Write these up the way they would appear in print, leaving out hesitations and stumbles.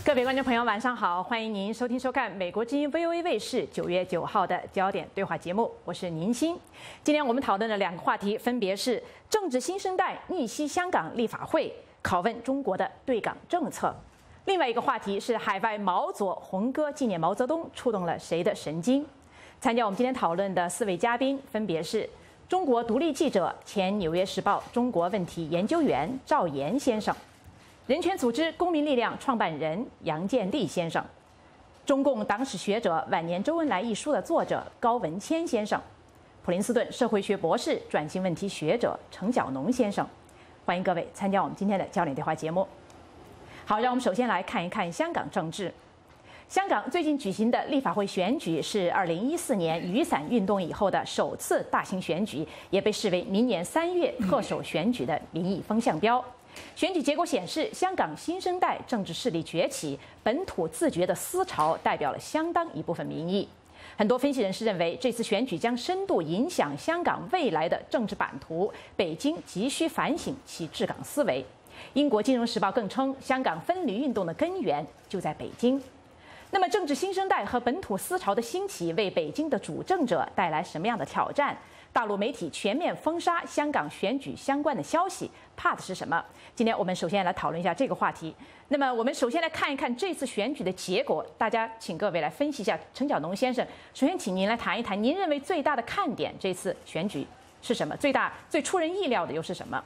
各位观众朋友，晚上好！欢迎您收听收看美国之音 VOA 卫视9月9号的焦点对话节目，我是宁欣。今天我们讨论的两个话题分别是政治新生代逆袭香港立法会，拷问中国的对港政策；另外一个话题是海外毛左红歌纪念毛泽东触动了谁的神经。参加我们今天讨论的4位嘉宾分别是中国独立记者、前《纽约时报》中国问题研究员赵岩先生。人权组织公民力量创办人杨建立先生，中共党史学者《晚年周恩来》一书的作者高文谦先生，普林斯顿社会学博士、转型问题学者程晓农先生，欢迎各位参加我们今天的焦点对话节目。好，让我们首先来看一看香港政治。香港最近举行的立法会选举是2014年雨伞运动以后的首次大型选举，也被视为明年3月特首选举的民意风向标。选举结果显示，香港新生代政治势力崛起，本土自觉的思潮代表了相当一部分民意。很多分析人士认为，这次选举将深度影响香港未来的政治版图，北京急需反省其治港思维。英国《金融时报》更称，香港分离运动的根源就在北京。那么，政治新生代和本土思潮的兴起，为北京的主政者带来什么样的挑战？大陆媒体全面封杀香港选举相关的消息，怕的是什么？今天我们首先来讨论一下这个话题。那么，我们首先来看一看这次选举的结果。大家，请各位来分析一下。程晓农先生，首先请您来谈一谈，您认为最大的看点这次选举是什么？最出人意料的又是什么？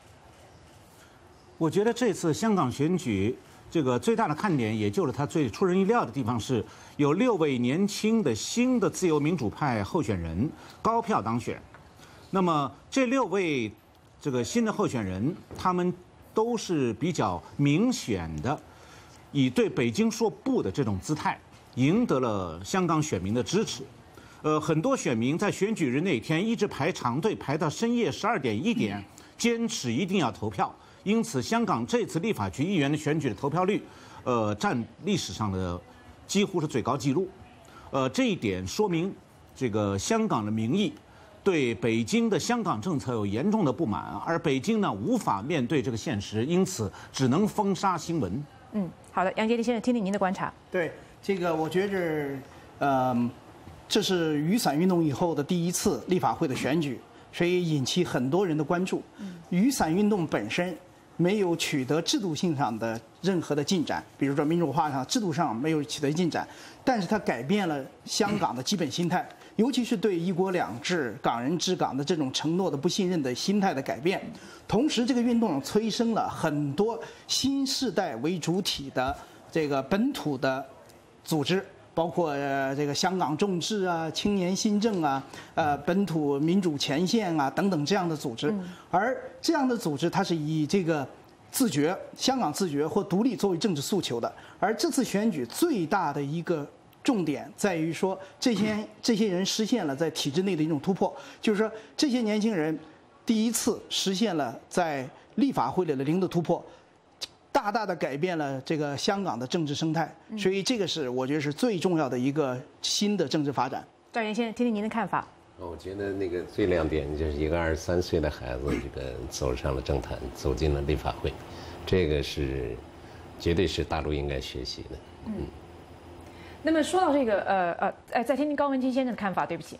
我觉得这次香港选举，这个最大的看点，也就是它最出人意料的地方是，有6位年轻的新的自由民主派候选人高票当选。那么这6位这个新的候选人，他们都是比较明显的，以对北京说不的这种姿态，赢得了香港选民的支持。很多选民在选举日那天一直排长队，排到深夜12点1点，坚持一定要投票。因此，香港这次立法局议员的选举的投票率，占历史上的几乎是最高纪录。这一点说明，这个香港的民意对北京的香港政策有严重的不满，而北京呢无法面对这个现实，因此只能封杀新闻。 好的，杨洁篪先生，听听您的观察。 对这个，我觉着，这是雨伞运动以后的第一次立法会的选举，所以引起很多人的关注。雨伞运动本身没有取得制度性上的任何的进展，比如说民主化上制度上没有取得进展，但是它改变了香港的基本心态，尤其是对1国2制、港人治港的这种承诺的不信任的心态的改变。同时，这个运动催生了很多新世代为主体的这个本土的组织。包括这个香港众志啊、青年新政啊、本土民主前线啊等等这样的组织，而这样的组织它是以这个自觉、香港自觉或独立作为政治诉求的。而这次选举最大的一个重点在于说，这些人实现了在体制内的一种突破，就是说这些年轻人第一次实现了在立法会里的零的突破。大大的改变了这个香港的政治生态，所以这个是我觉得是最重要的一个新的政治发展。 赵岩先生，听听您的看法。 我觉得那个最亮点就是一个23岁的孩子，这个走上了政坛，走进了立法会，这个是绝对是大陆应该学习的。 那么说到这个再听听高文谦先生的看法。对不起。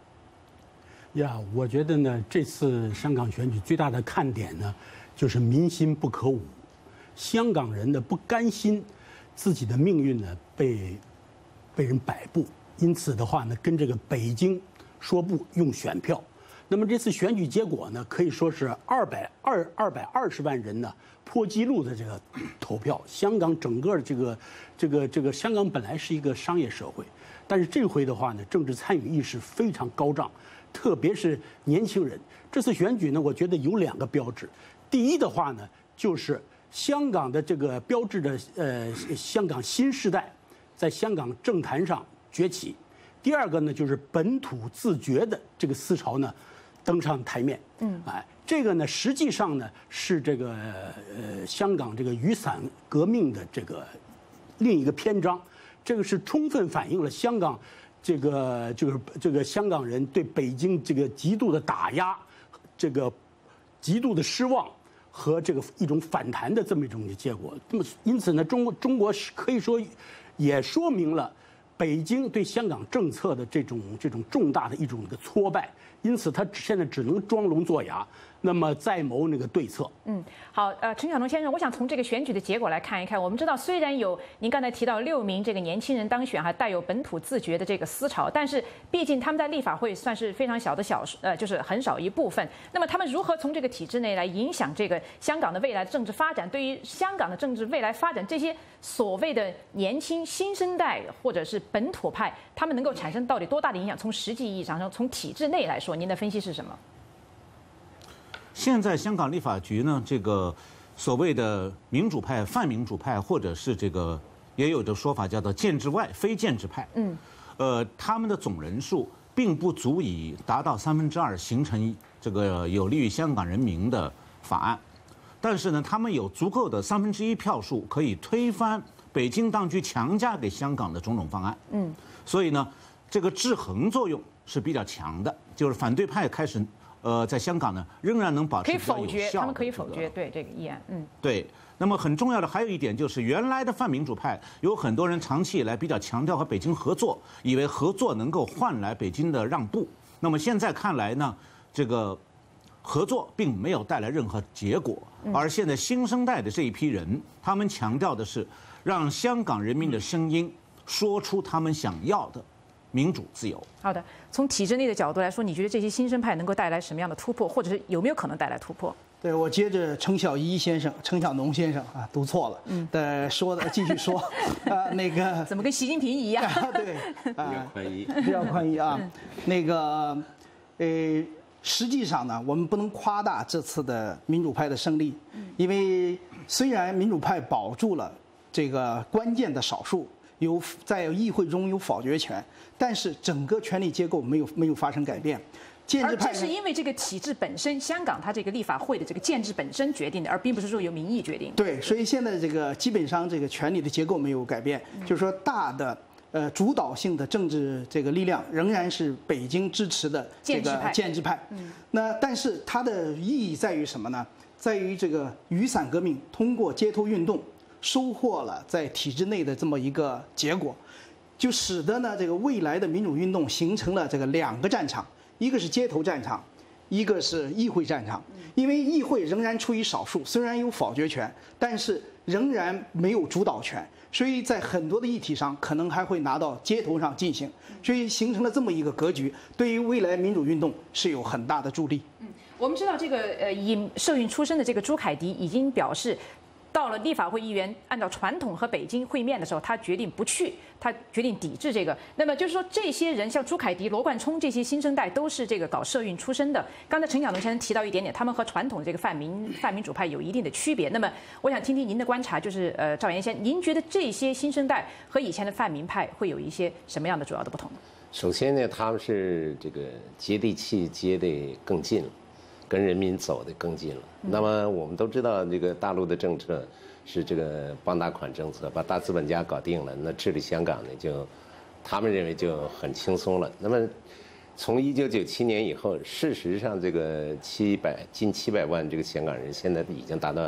我觉得呢，这次香港选举最大的看点呢，就是民心不可捂。香港人呢不甘心自己的命运呢被人摆布，因此的话呢，跟这个北京说不，用选票。那么这次选举结果呢，可以说是220万人呢破纪录的这个投票。香港整个这个香港本来是一个商业社会，但是这回的话呢，政治参与意识非常高涨，特别是年轻人。这次选举呢，我觉得有2个标志。第一的话呢，就是香港的这个标志的香港新时代在香港政坛上崛起。第2个呢，就是本土自觉的这个思潮呢登上台面。这个呢实际上呢是这个香港这个雨伞革命的这个另一个篇章。这个是充分反映了香港这个香港人对北京这个极度的打压，这个极度的失望和这个一种反弹的这么一种结果。那么因此呢，中国是可以说也说明了北京对香港政策的这种重大的一种挫败。因此，他现在只能装聋作哑，那么再谋那个对策。 好，陈晓农先生，我想从这个选举的结果来看一看。我们知道，虽然有您刚才提到6名这个年轻人当选，还带有本土自觉的这个思潮，但是毕竟他们在立法会算是非常小的就是很少一部分。那么他们如何从这个体制内来影响这个香港的未来政治发展？对于香港的政治未来发展，这些所谓的年轻新生代或者是本土派，他们能够产生到底多大的影响？从实际意义上，从体制内来说，您的分析是什么？ 现在香港立法局呢，这个所谓的民主派、泛民主派，或者是这个也有的说法叫做建制外、非建制派，他们的总人数并不足以达到2%，形成这个有利于香港人民的法案。但是呢，他们有足够的1/3票数，可以推翻北京当局强加给香港的种种方案。所以呢，这个制衡作用是比较强的，就是反对派开始。在香港呢，仍然能保持可以否决， 他们可以否决对这个议案。 对。那么很重要的还有一点就是，原来的泛民主派有很多人长期以来比较强调和北京合作，以为合作能够换来北京的让步。那么现在看来呢，这个合作并没有带来任何结果。而现在新生代的这一批人，他们强调的是让香港人民的声音说出他们想要的民主自由。 好的，从体制内的角度来说，你觉得这些新生派能够带来什么样的突破，或者是有没有可能带来突破？ 对，我接着陈晓农先生啊，读错了，说的继续说，那个怎么跟习近平一样？ 对，比较宽裕啊，那个，实际上呢，我们不能夸大这次的民主派的胜利，因为虽然民主派保住了这个关键的少数。在议会中有否决权，但是整个权力结构没有发生改变。建制派而这是因为这个体制本身，香港它这个立法会的这个建制本身决定的，而并不是说由民意决定。 对，所以现在这个基本上这个权力的结构没有改变，就是说大的主导性的政治这个力量仍然是北京支持的这个建制派。那但是它的意义在于什么呢？在于这个雨伞革命通过街头运动。收获了在体制内的这么一个结果，就使得呢这个未来的民主运动形成了这个2个战场，一个是街头战场，一个是议会战场。因为议会仍然处于少数，虽然有否决权，但是仍然没有主导权，所以在很多的议题上可能还会拿到街头上进行，所以形成了这么一个格局，对于未来民主运动是有很大的助力。 我们知道这个以社运出身的这个朱凯廸已经表示。到了立法会议员按照传统和北京会面的时候，他决定不去，他决定抵制这个。那么就是说，这些人像朱凯廸、罗冠聪这些新生代都是这个搞社运出身的。刚才陈晓农先生提到一点点，他们和传统的这个泛民主派有一定的区别。那么我想听听您的观察，就是赵岩先，您觉得这些新生代和以前的泛民派会有一些什么样的主要的不同呢？ 首先呢，他们是这个接地气，接得更近了。跟人民走得更近了。那么我们都知道，这个大陆的政策是这个帮大款政策，把大资本家搞定了，那治理香港呢，他们认为就很轻松了。那么从1997年以后，事实上这个近700万这个香港人，现在已经达到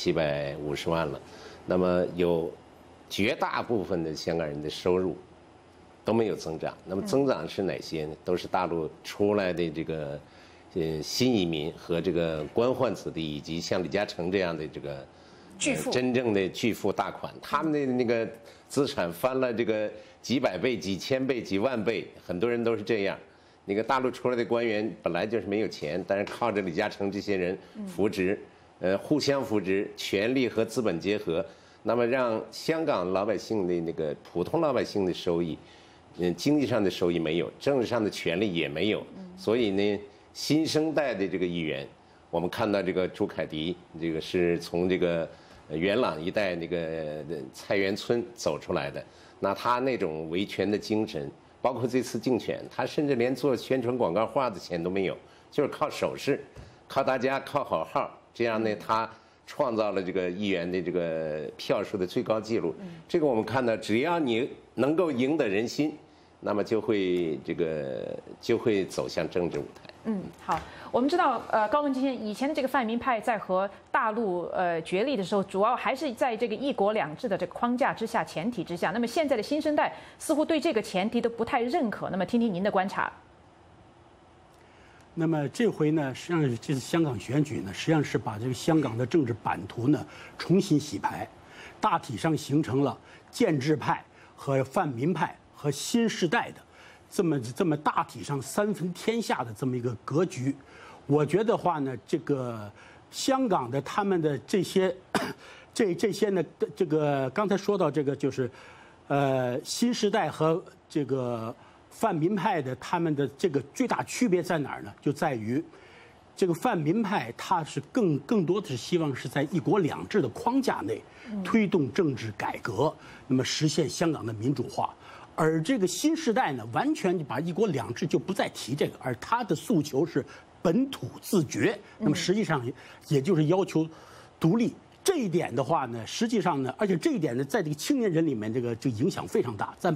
750万了。那么有绝大部分的香港人的收入都没有增长。那么增长是哪些呢？都是大陆出来的这个。新移民和这个官宦子弟，以及像李嘉诚这样的这个巨富， 真正的巨富大款，他们的那个资产翻了这个几百倍、几千倍、几万倍，很多人都是这样。那个大陆出来的官员本来就是没有钱，但是靠着李嘉诚这些人扶植，互相扶植，权力和资本结合，那么让香港老百姓的那个普通老百姓的收益，经济上的收益没有，政治上的权利也没有，所以呢。新生代的这个议员，我们看到这个朱凯廸，这个是从这个元朗一带那个菜园村走出来的。那他那种维权的精神，包括这次竞选，他甚至连做宣传广告画的钱都没有，就是靠手势，靠大家靠口号，这样呢，他创造了这个议员的这个票数的最高纪录。这个我们看到，只要你能够赢得人心， 那么就会走向政治舞台。 好，我们知道，高文基先生以前的这个泛民派在和大陆决裂的时候，主要还是在这个一国两制的这个框架之下、前提之下。那么现在的新生代似乎对这个前提都不太认可。那么听听您的观察。 那么这回呢，实际上这次香港选举呢，实际上是把这个香港的政治版图呢重新洗牌，大体上形成了建制派和泛民派和新时代的这么大体上三分天下的这么一个格局。我觉得话呢，这个香港的他们的这些这些呢，这个刚才说到这个就是新时代和这个泛民派的他们的这个最大区别在哪儿呢？就在于这个泛民派它是更多的是希望是在一国两制的框架内推动政治改革，那么实现香港的民主化。而这个新时代呢，完全把一国两制就不再提这个，而他的诉求是本土自决。那么实际上也就是要求独立。这一点的话呢，实际上呢，而且这一点呢，在这个青年人里面，这个影响非常大，占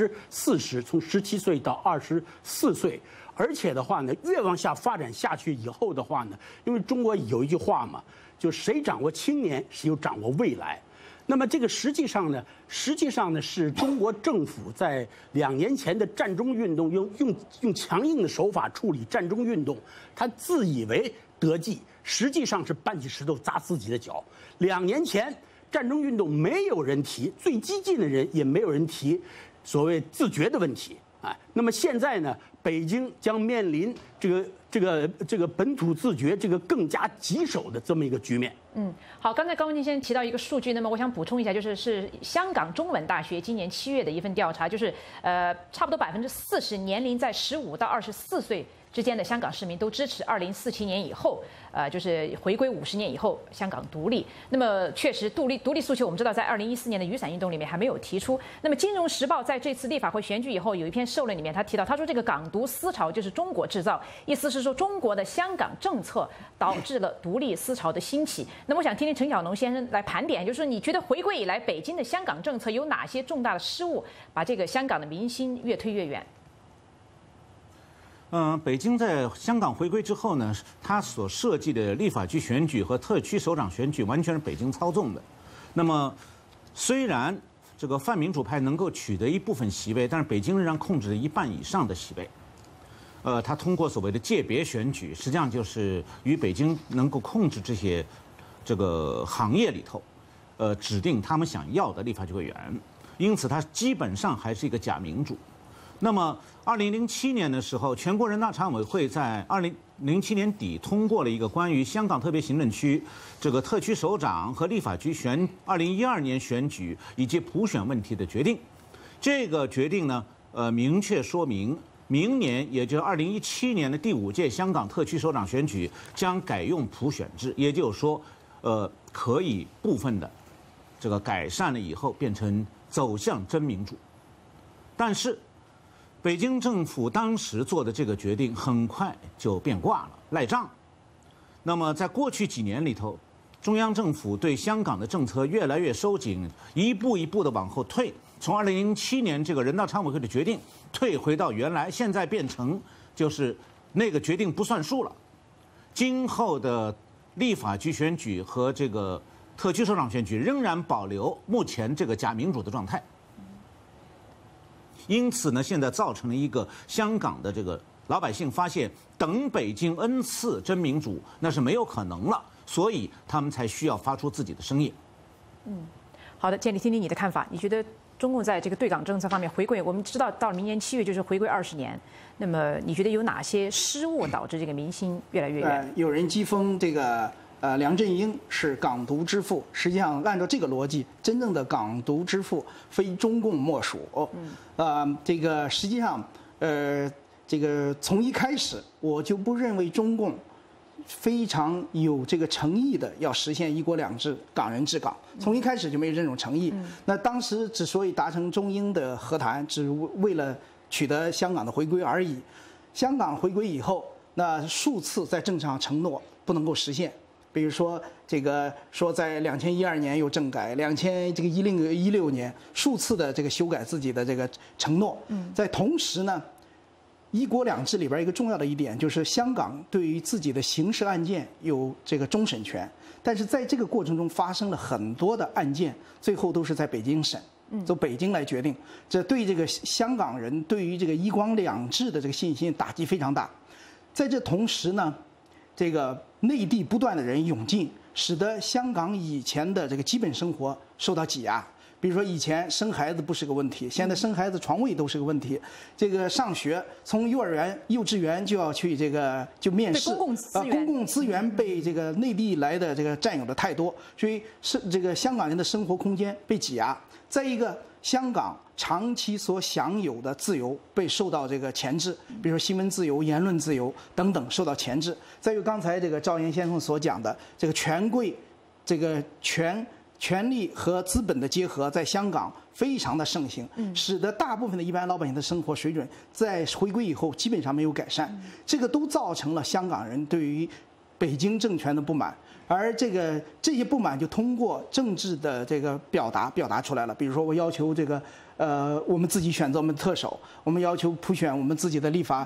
40%，从17岁到24岁。而且的话呢，越往下发展下去以后的话呢，因为中国有一句话嘛，就谁掌握青年，谁就掌握未来。那么这个实际上呢是中国政府在2年前的战中运动用强硬的手法处理战中运动，他自以为得计，实际上是搬起石头砸自己的脚。2年前战中运动没有人提，最激进的人也没有人提所谓自觉的问题。那么现在呢，北京将面临这个本土自决这个更加棘手的这么一个局面。 好，刚才高文基先生提到一个数据，那么我想补充一下，是香港中文大学今年7月的一份调查，就是差不多40%年龄在15到24岁之间的香港市民都支持2047年以后，就是回归50年以后香港独立。那么确实独立诉求，我们知道在2014年的雨伞运动里面还没有提出。那么《金融时报》在这次立法会选举以后有一篇社论里面，他说这个港独思潮就是中国制造，意思是说中国的香港政策导致了独立思潮的兴起。那么我想听听陈小农先生来盘点，就是说你觉得回归以来北京的香港政策有哪些重大的失误，把这个香港的民心越推越远？ 北京在香港回归之后呢，它所设计的立法局选举和特区首长选举完全是北京操纵的。那么，虽然这个泛民主派能够取得一部分席位，但是北京仍然控制了1半以上的席位。它通过所谓的界别选举，实际上就是与北京能够控制这个行业里头，指定他们想要的立法局委员。因此，它基本上还是一个假民主。那么，2007年的时候，全国人大常委会在2007年底通过了一个关于香港特别行政区这个特区首长和立法局2012年选举以及普选问题的决定。这个决定呢，明确说明明年，也就是2017年的第5届香港特区首长选举将改用普选制，也就是说，可以部分的这个改善了以后，变成走向真民主。但是，北京政府当时做的这个决定很快就变卦了，赖账。那么在过去几年里头，中央政府对香港的政策越来越收紧，一步一步的往后退。从2007年这个人大常委会的决定退回到原来，现在变成就是那个决定不算数了。今后的立法局选举和这个特区首长选举仍然保留目前这个假民主的状态。因此呢，现在造成了一个香港的这个老百姓发现，等北京恩赐真民主那是没有可能了，所以他们才需要发出自己的声音。 好的，建立听听你的看法。你觉得中共在这个对港政策方面回归，我们知道到明年7月就是回归20年，那么你觉得有哪些失误导致这个民心越来越远？ 有人讥讽这个梁振英是港独之父，实际上按照这个逻辑，真正的港独之父非中共莫属。这个实际上，这个从一开始我就不认为中共非常有这个诚意的要实现1国2制、港人治港，从一开始就没有这种诚意。那当时之所以达成中英的和谈，只为了取得香港的回归而已。香港回归以后，那数次在政治上承诺不能够实现。 比如说这个说在2012年有政改，2016年数次的这个修改自己的这个承诺。在同时呢，一国两制里边一个重要的一点就是香港对于自己的刑事案件有这个终审权，但是在这个过程中发生了很多的案件，最后都是在北京审。由北京来决定，这对这个香港人对于这个一国两制的这个信心打击非常大。在这同时呢，这个内地不断的人涌进，使得香港以前的这个基本生活受到挤压。比如说以前生孩子不是个问题，现在生孩子床位都是个问题。这个上学从幼儿园、幼稚园就要去这个就面试，公共资源被这个内地来的这个占有的太多，所以是这个香港人的生活空间被挤压。再一个，香港长期所享有的自由被受到这个钳制，比如说新闻自由、言论自由等等受到钳制。再有刚才这个赵岩先生所讲的这个权贵，这个权力和资本的结合在香港非常的盛行，使得大部分的一般老百姓的生活水准在回归以后基本上没有改善，这个都造成了香港人对于北京政权的不满。而这些不满就通过政治的这个表达出来了。比如说，我要求这个我们自己选择我们的特首，我们要求普选我们自己的立法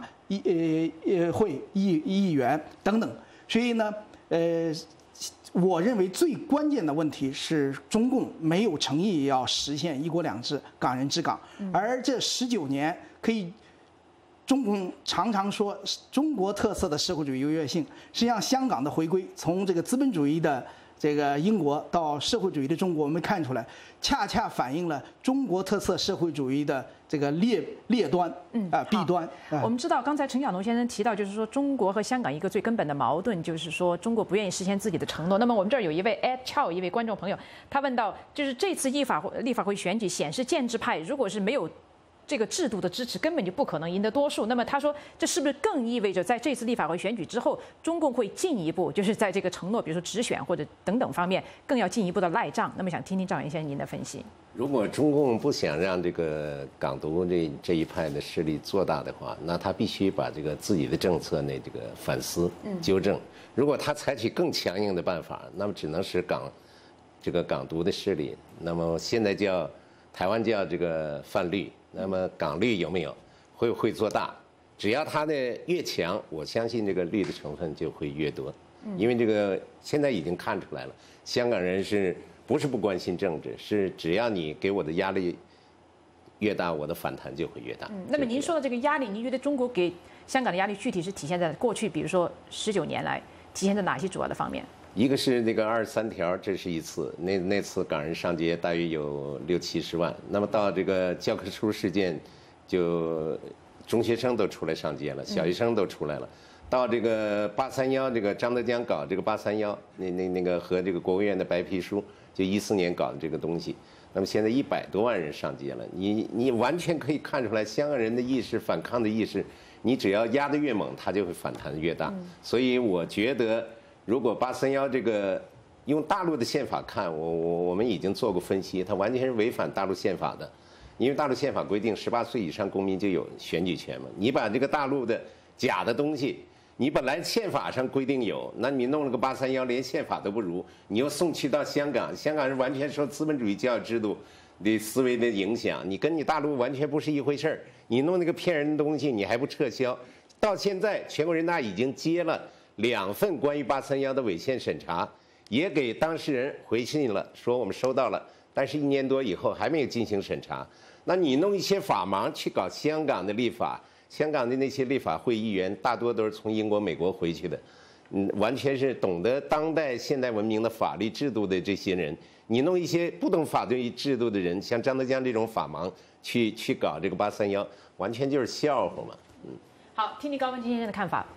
议员等等。所以呢，我认为最关键的问题是中共没有诚意要实现一国两制、港人治港，而这19年可以。中共常常说中国特色的社会主义优越性，实际上香港的回归，从这个资本主义的这个英国到社会主义的中国，我们看出来，恰恰反映了中国特色社会主义的这个劣端弊端。 我们知道，刚才陈晓农先生提到，就是说中国和香港一个最根本的矛盾，就是说中国不愿意实现自己的承诺。那么我们这儿有一位 Ed Chow 一位观众朋友，他问到，就是这次立法会选举显示建制派如果是没有这个制度的支持，根本就不可能赢得多数。那么他说，这是不是更意味着在这次立法会选举之后，中共会进一步，就是在这个承诺，比如说直选或者等等方面，更要进一步的赖账？那么想听听赵岩先生您的分析。 如果中共不想让这个港独这一派的势力做大的话，那他必须把这个自己的政策呢这个反思纠正。如果他采取更强硬的办法，那么只能使港独的势力，那么现在叫台湾叫这个泛绿。那么港绿有没有会做大？只要它的越强，我相信这个绿的成分就会越多。因为这个现在已经看出来了，香港人是不是不关心政治？是只要你给我的压力越大，我的反弹就会越大。 那么您说的这个压力，您觉得中国给香港的压力具体是体现在过去，比如说19年来体现在哪些主要的方面？ 一个是那个23条，这是一次，那次港人上街大约有60-70万。那么到这个教科书事件，就中学生都出来上街了，小学生都出来了。到这个831，这个张德江搞这个831，那个和这个国务院的白皮书，就14年搞的这个东西。那么现在100多万人上街了，你完全可以看出来，香港人的意识、反抗的意识，你只要压得越猛，他就会反弹得越大。所以我觉得。如果831这个用大陆的宪法看，我们已经做过分析，它完全是违反大陆宪法的，因为大陆宪法规定18岁以上公民就有选举权嘛。你把这个大陆的假的东西，你本来宪法上规定有，那你弄了个831，连宪法都不如，你又送去到香港，香港是完全受资本主义教育制度的思维的影响，你跟你大陆完全不是一回事儿。你弄那个骗人的东西，你还不撤销？到现在全国人大已经接了2份关于831的违宪审查，也给当事人回信了，说我们收到了，但是1年多以后还没有进行审查。那你弄一些法盲去搞香港的立法，香港的那些立法会议员大多都是从英国、美国回去的，完全是懂得当代现代文明的法律制度的这些人，你弄一些不懂法律制度的人，像张德江这种法盲去搞这个831，完全就是笑话嘛。 好，听听高文清先生的看法。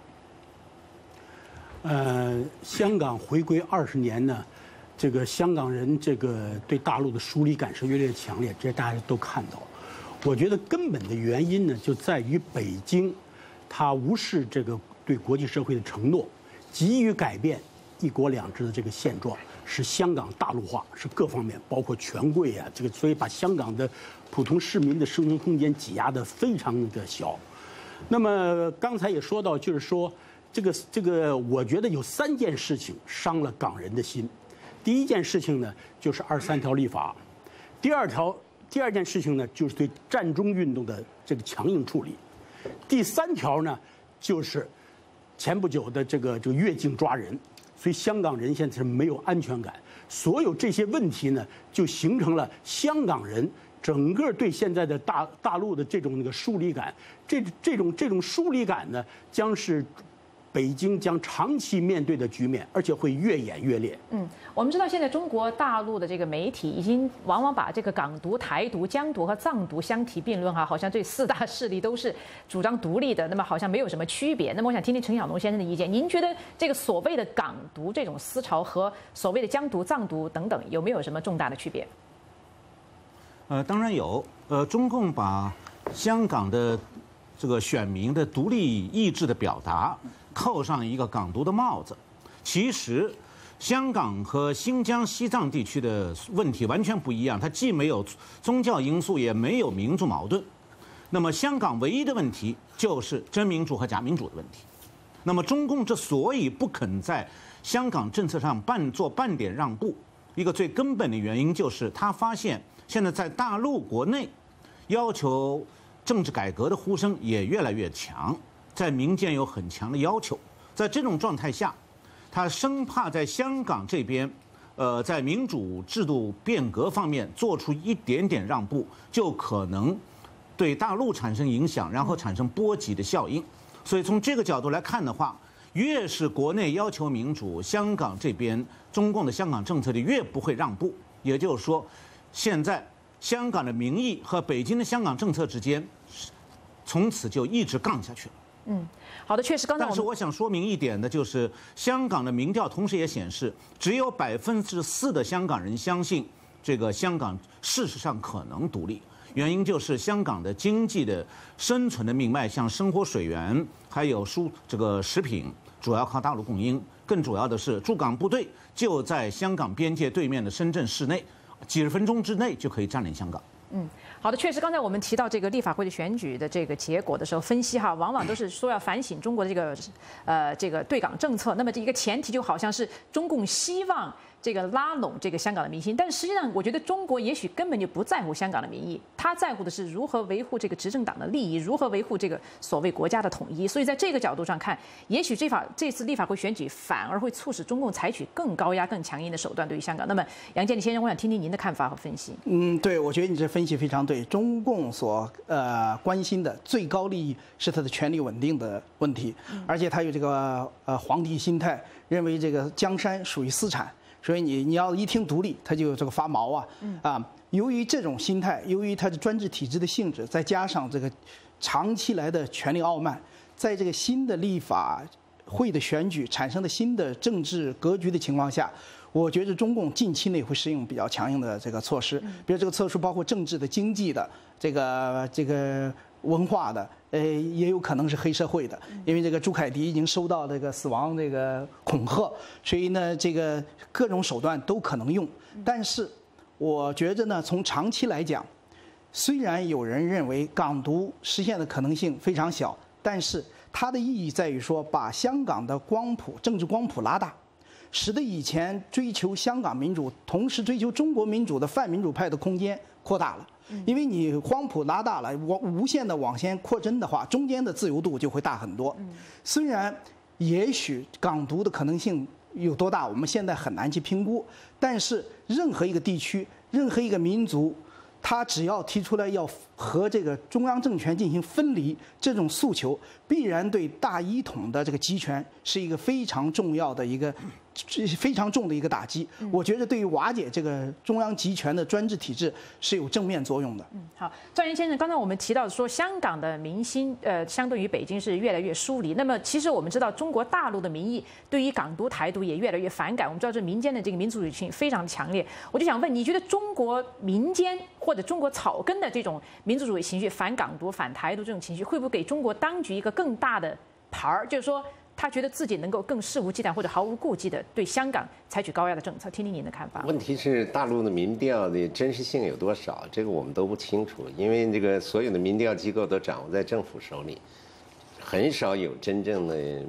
香港回归20年呢，这个香港人这个对大陆的疏离感是越来越强烈，这大家都看到。我觉得根本的原因呢，就在于北京，他无视这个对国际社会的承诺，急于改变一国两制的这个现状，使香港大陆化，是各方面，包括权贵啊，这个所以把香港的普通市民的生存空间挤压得非常的小。那么刚才也说到，就是说。 这个，我觉得有3件事情伤了港人的心。第一件事情呢，就是23条立法；第二件事情呢，就是对战中运动的这个强硬处理；第3条呢，就是前不久的这个越境抓人。所以香港人现在是没有安全感。所有这些问题呢，就形成了香港人整个对现在的大陆的这种疏离感。这种疏离感呢，将是北京将长期面对的局面，而且会越演越烈。 我们知道现在中国大陆的这个媒体已经往往把这个港独、台独、疆独和藏独相提并论好像这4大势力都是主张独立的，那么好像没有什么区别。那么我想听听陈小龙先生的意见，您觉得这个所谓的港独这种思潮和所谓的疆独、藏独等等有没有什么重大的区别？ 当然有。中共把香港的这个选民的独立意志的表达扣上一个港独的帽子，其实香港和新疆、西藏地区的问题完全不一样，它既没有宗教因素，也没有民族矛盾。那么香港唯一的问题就是真民主和假民主的问题。那么中共之所以不肯在香港政策上做半点让步，一个最根本的原因就是他发现现在在大陆国内要求政治改革的呼声也越来越强，在民间有很强的要求。在这种状态下，他生怕在香港这边，在民主制度变革方面做出一点点让步，就可能对大陆产生影响，然后产生波及的效应。所以从这个角度来看的话，越是国内要求民主，香港这边中共的香港政策就越不会让步。也就是说，现在香港的民意和北京的香港政策之间，从此就一直杠下去了。 好的，确实，刚才但是我想说明一点的就是，香港的民调同时也显示，只有4%的香港人相信这个香港事实上可能独立。原因就是香港的经济的生存的命脉，像生活水源还有这个食品，主要靠大陆供应。更主要的是，驻港部队就在香港边界对面的深圳市内，几十分钟之内就可以占领香港。 好的，确实，刚才我们提到这个立法会的选举的这个结果的时候，分析往往都是说要反省中国的这个对港政策。那么这一个前提就好像是中共希望这个拉拢这个香港的民心，但实际上我觉得中国也许根本就不在乎香港的民意，他在乎的是如何维护这个执政党的利益，如何维护这个所谓国家的统一。所以在这个角度上看，也许这次立法会选举反而会促使中共采取更高压、更强硬的手段对于香港。那么杨建立先生，我想听听您的看法和分析。 对，我觉得你这分析非常对。中共所关心的最高利益是它的权力稳定的问题，而且它有这个皇帝心态，认为这个江山属于私产。所以你要一听独立，他就这个发毛啊！由于这种心态，由于他的专制体制的性质，再加上这个长期来的权力傲慢，在这个新的立法会的选举产生的新的政治格局的情况下，我觉得中共近期内会适应比较强硬的这个措施，比如这个措施包括政治的、经济的、这个文化的，也有可能是黑社会的，因为这个朱凯迪已经收到这个死亡这个恐吓，所以呢，这个各种手段都可能用。但是，我觉得呢，从长期来讲，虽然有人认为港独实现的可能性非常小，但是它的意义在于说，把香港的政治光谱拉大，使得以前追求香港民主，同时追求中国民主的泛民主派的空间扩大了。因为你光谱拉大了，无限的往前扩增的话，中间的自由度就会大很多。虽然也许港独的可能性有多大，我们现在很难去评估，但是任何一个地区、任何一个民族，他只要提出来要和这个中央政权进行分离这种诉求，必然对大一统的这个集权是一个非常重要的一个。非常重的一个打击，我觉得对于瓦解这个中央集权的专制体制是有正面作用的。 好，赵元先生，刚才我们提到说，香港的民心相对于北京是越来越疏离。那么，其实我们知道，中国大陆的民意对于港独、台独也越来越反感。我们知道，这民间的这个民族主义性非常强烈。我就想问，你觉得中国民间或者中国草根的这种民族主义情绪、反港独、反台独这种情绪，会不会给中国当局一个更大的牌儿？就是说，他觉得自己能够更肆无忌惮或者毫无顾忌地对香港采取高压的政策，听听您的看法。 问题是大陆的民调的真实性有多少？这个我们都不清楚，因为这个所有的民调机构都掌握在政府手里，很少有真正的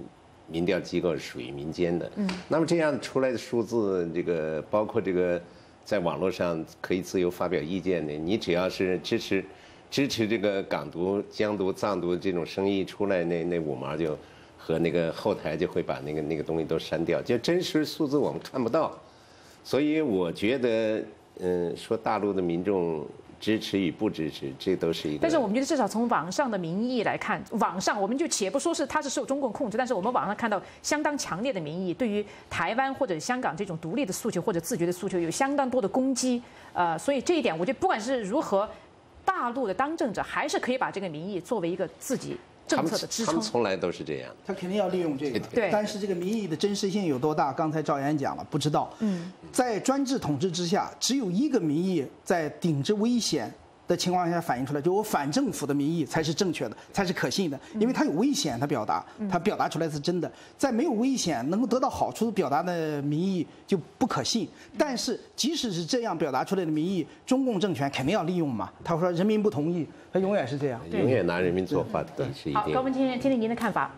民调机构是属于民间的。那么这样出来的数字，这个包括这个在网络上可以自由发表意见的，你只要是支持这个港独、疆独、藏独这种声音出来，那五毛就和那个后台就会把那个东西都删掉，就真实数字我们看不到。所以我觉得，说大陆的民众支持与不支持，这都是一个。 但是我们觉得至少从网上的民意来看，网上我们就且不说是它是受中共控制，但是我们网上看到相当强烈的民意，对于台湾或者香港这种独立的诉求或者自觉的诉求有相当多的攻击。所以这一点，我觉得不管是如何，大陆的当政者还是可以把这个民意作为一个自己政策的支撑。 他们从来都是这样。 他肯定要利用这个。 对。 但是这个民意的真实性有多大？刚才赵岩讲了，不知道。在专制统治之下，只有一个民意在顶着危险的情况下反映出来，就我反政府的民意才是正确的，才是可信的，因为它有危险，它表达出来是真的。在没有危险能够得到好处表达的民意就不可信。但是即使是这样表达出来的民意，中共政权肯定要利用嘛。他说人民不同意，他永远是这样， 永远拿人民做话题是一定。 好，高文听听您的看法。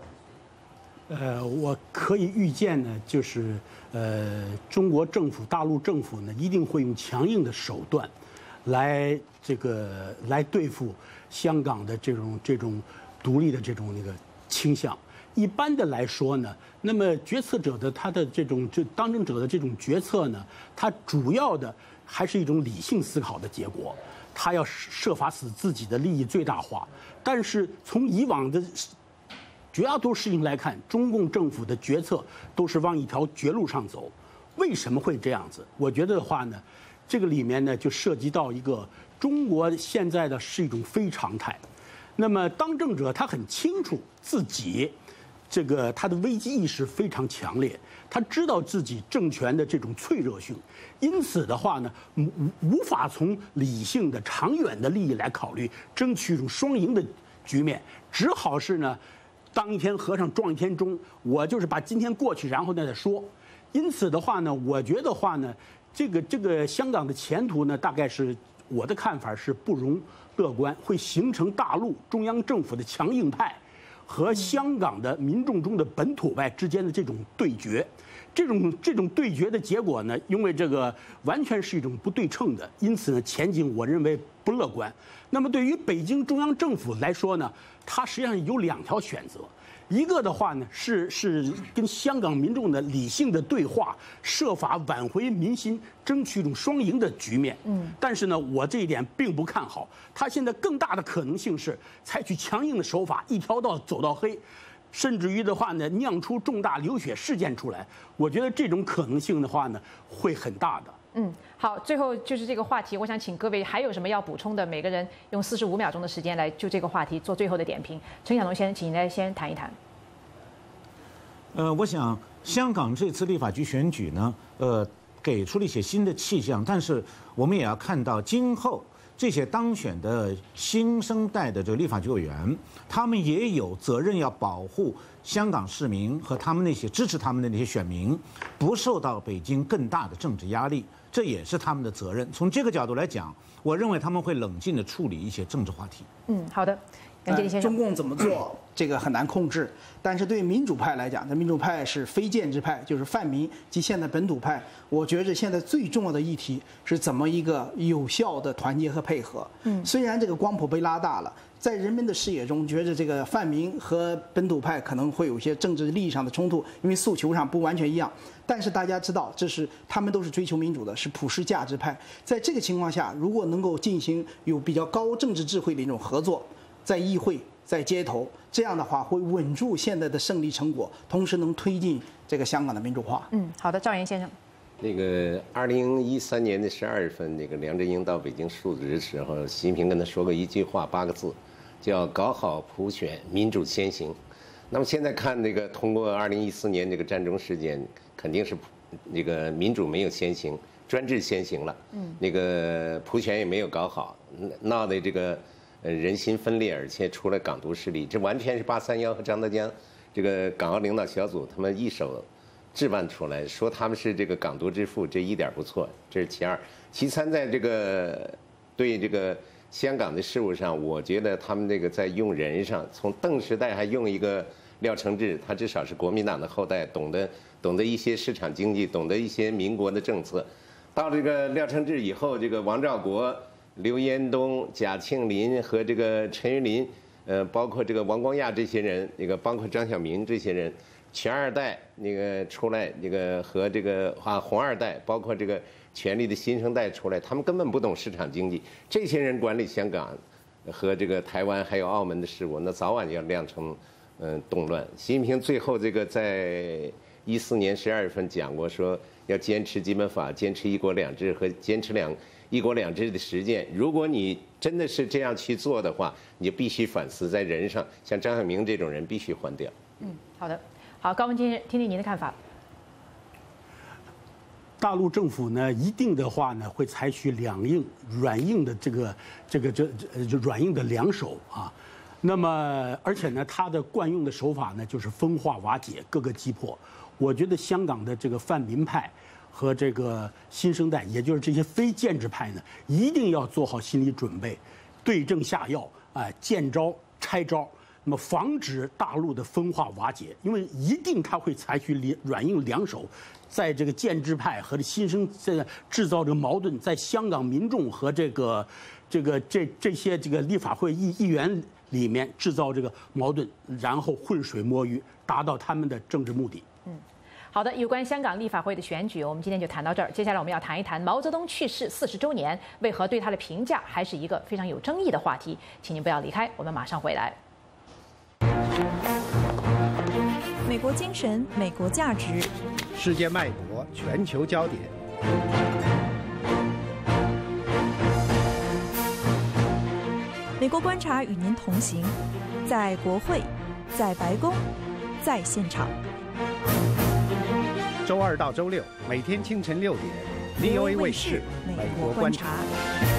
我可以预见呢，就是中国政府、大陆政府呢，一定会用强硬的手段，来对付香港的这种独立的这种倾向。一般的来说呢，那么决策者的他的当政者的这种决策呢，他主要的还是一种理性思考的结果，他要设法使自己的利益最大化。但是从以往的绝大多数事情来看，中共政府的决策都是往一条绝路上走。为什么会这样子？我觉得的话呢，这个里面呢就涉及到一个中国现在的是一种非常态。那么当政者他很清楚自己他的危机意识非常强烈，他知道自己政权的这种脆弱性，因此的话呢，无法从理性的长远的利益来考虑，争取一种双赢的局面，只好是呢，当一天和尚撞一天钟，我就是把今天过去，然后再说。因此的话呢，我觉得话呢，这个香港的前途呢，大概是我的看法是不容乐观，会形成大陆中央政府的强硬派和香港的民众中的本土派之间的这种对决。这种对决的结果呢，因为这个完全是一种不对称的，因此呢，前景我认为不乐观。那么对于北京中央政府来说呢，它实际上有两条选择。一个的话呢，是跟香港民众的理性的对话，设法挽回民心，争取一种双赢的局面。但是呢，我这一点并不看好。他现在更大的可能性是采取强硬的手法，一条道走到黑，甚至于的话呢，酿出重大流血事件出来。我觉得这种可能性的话呢，会很大的。 好，最后就是这个话题，我想请各位还有什么要补充的？每个人用45秒钟的时间来就这个话题做最后的点评。陈小龙先生，请您来先谈一谈。 我想香港这次立法局选举呢，给出了一些新的气象，但是我们也要看到今后这些当选的新生代的这个立法局委员，他们也有责任要保护香港市民和他们那些支持他们的那些选民，不受到北京更大的政治压力，这也是他们的责任。从这个角度来讲，我认为他们会冷静地处理一些政治话题。 好的。杨洁篪先生， 中共怎么做，这个很难控制。但是对民主派来讲，这民主派是非建制派，就是泛民及现在本土派。我觉着现在最重要的议题是怎么一个有效的团结和配合。虽然这个光谱被拉大了，在人们的视野中，觉着这个泛民和本土派可能会有一些政治利益上的冲突，因为诉求上不完全一样。但是大家知道，他们都是追求民主的，是普世价值派。在这个情况下，如果能够进行有比较高政治智慧的一种合作，在议会、在街头，这样的话会稳住现在的胜利成果，同时能推进这个香港的民主化。 好的，赵岩先生。 那个2013年的12月份，那个梁振英到北京述职的时候，习近平跟他说过一句话，8个字，叫“搞好普选，民主先行”。那么现在看那个通过2014年这个占中事件，肯定是那个民主没有先行，专制先行了。那个普选也没有搞好，闹的这个人心分裂，而且出了港独势力，这完全是831和张德江这个港澳领导小组他们一手置办出来，说他们是这个港独之父，这一点不错，这是其二。其三，在这个对这个香港的事务上，我觉得他们这个在用人上，从邓时代还用一个廖承志，他至少是国民党的后代，懂得一些市场经济，懂得一些民国的政策。到这个廖承志以后，这个王兆国、刘延东、贾庆林和这个陈云林，包括这个王光亚这些人，包括张晓明这些人，权二代出来，和这个红二代，包括这个权力的新生代出来，他们根本不懂市场经济。这些人管理香港和这个台湾还有澳门的事务，那早晚要酿成动乱。习近平最后在14年12月份讲过，说要坚持基本法，坚持一国两制和坚持一国两制的实践。如果你真的是这样去做的话，你就必须反思在人上，像张晓明这种人必须换掉。 好的，好，高文先生，听听您的看法。 大陆政府呢，一定的话呢，会采取软硬的软硬的两手啊。那么，而且呢，它的惯用的手法呢，就是分化瓦解，各个击破。我觉得香港的这个泛民派和这个新生代，也就是这些非建制派呢，一定要做好心理准备，对症下药，见招拆招。那么防止大陆的分化瓦解，因为一定他会采取软硬两手，在这个建制派和新生制造这个矛盾，在香港民众和这些立法会议员里面制造这个矛盾，然后浑水摸鱼，达到他们的政治目的。 好的，有关香港立法会的选举，我们今天就谈到这儿。接下来我们要谈一谈毛泽东去世40周年，为何对他的评价还是一个非常有争议的话题？请您不要离开，我们马上回来。 美国精神，美国价值， 世界脉搏，全球焦点。 美国观察与您同行，在国会，在白宫，在现场。 周2到周6，每天清晨6点 ，VOA 卫视《美国观察》。